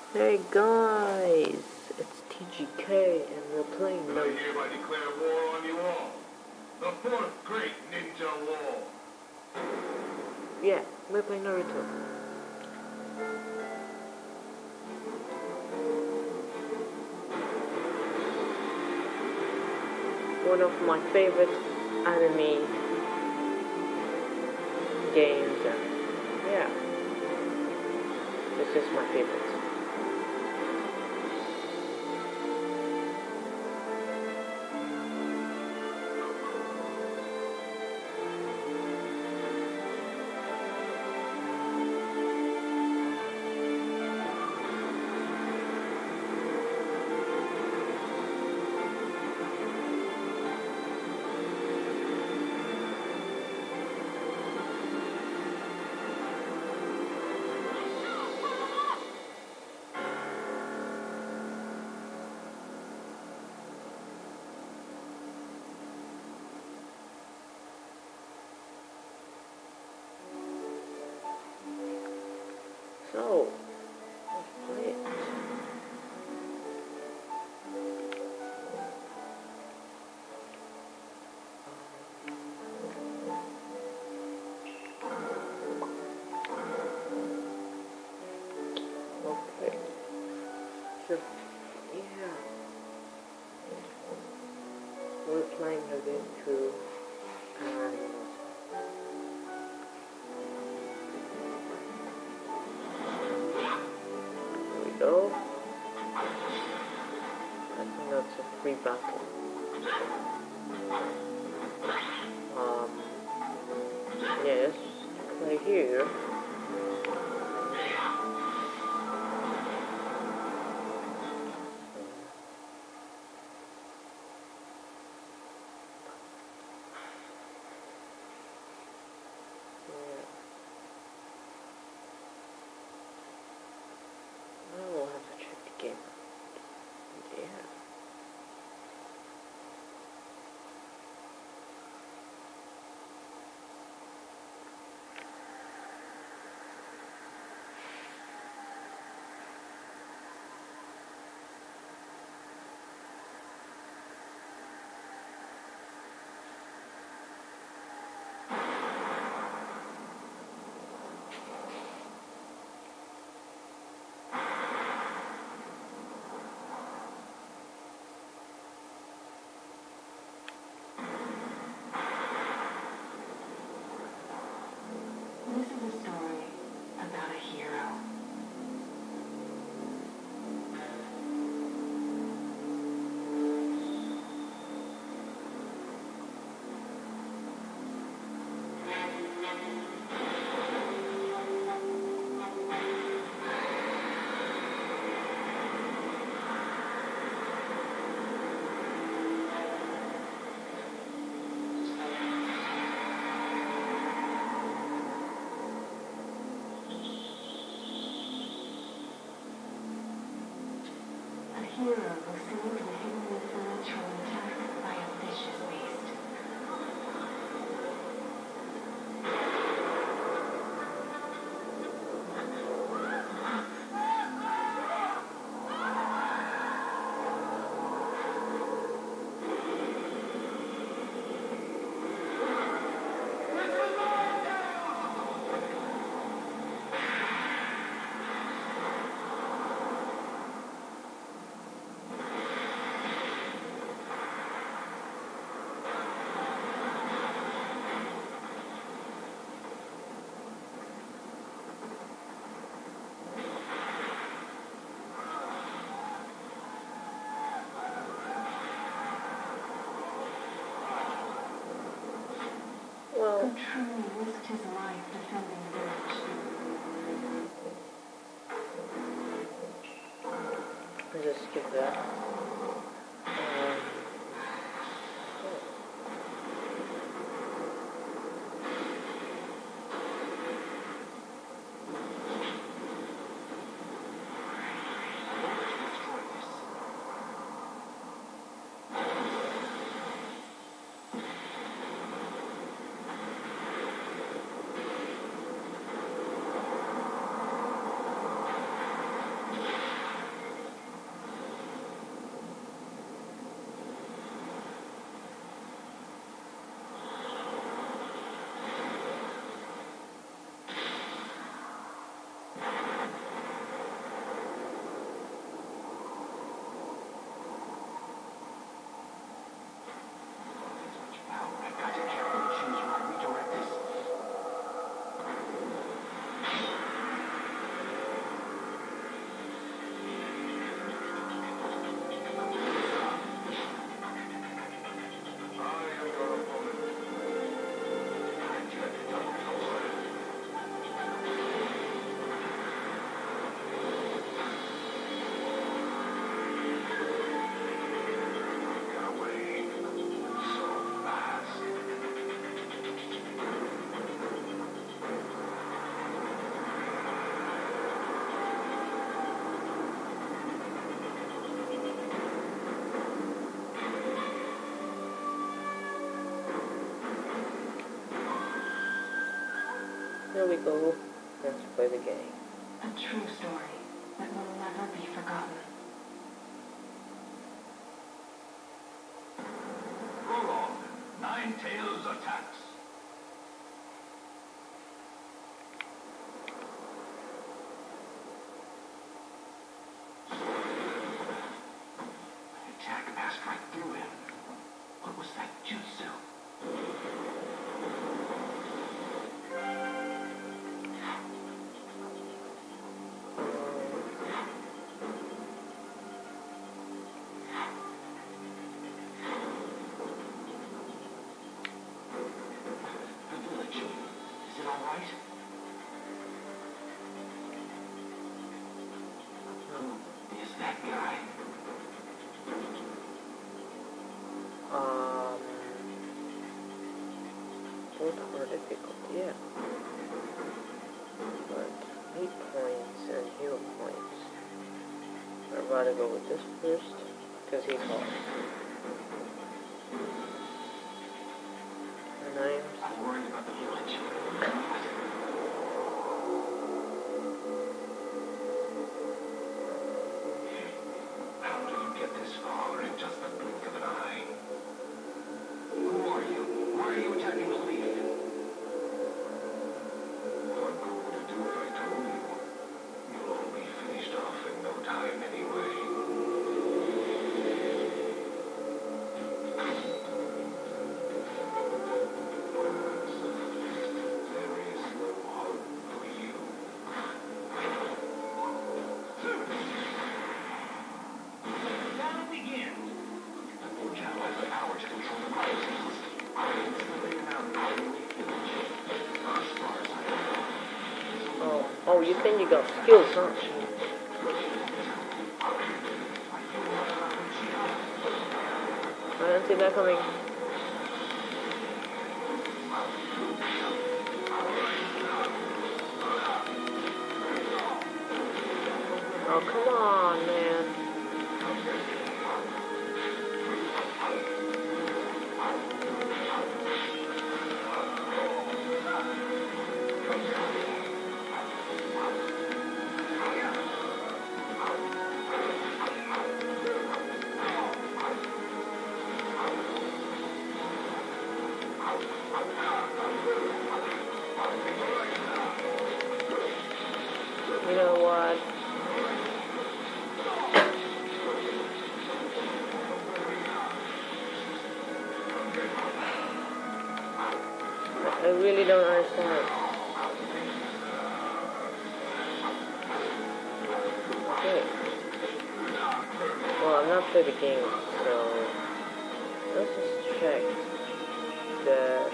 Hey guys, it's TGK and we're playing I hereby declare war on you all. The fourth great ninja war. Yeah, we're playing Naruto. One of my favorite anime games, and yeah, this is my favorite. So, let's play it. Okay. So, yeah. We're playing again too. And here we go. I think that's a free battle. Yes, play here. Yeah. I will have to check the game. Yeah. This is a story about a hero. A hero who saved the hidden village from attack by a vicious beast. Well, Who truly risked his life defending the village. let's just skip that. here we go. Let's play the game. A true story that will never be forgotten. Prologue. Nine Tails attacks. Attack passed right through him. What was that jutsu? The village. Is it all right? Who is that guy? Both are difficult, yeah. But 8 points and hero points. I'd rather go with this first, because he's hard. And I'm worried about the village. How do you get this far in just the blink of an eye? Who are you? Why are you attacking the leaf? What good would it do if I told you? You'll all be finished off in no time anyway. There is no hope for you. Now it begins! The poor child has the power to control the mountains. It's living out in the village. As far as I know. oh, you think you got skills, huh? I don't see that coming. Oh, come on, man. You know what? I really don't understand. Okay. Well, I'm not through the game, so let's just check the...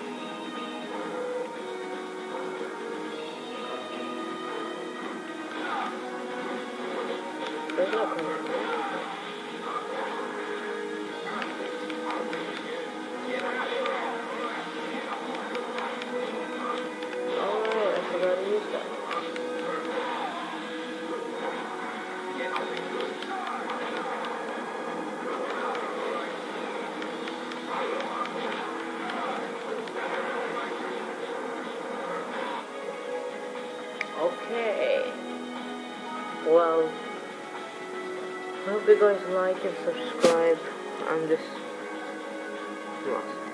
There's no comment. Alright, I forgot to use that. Okay. Well, I hope you guys like and subscribe. I'm just lost.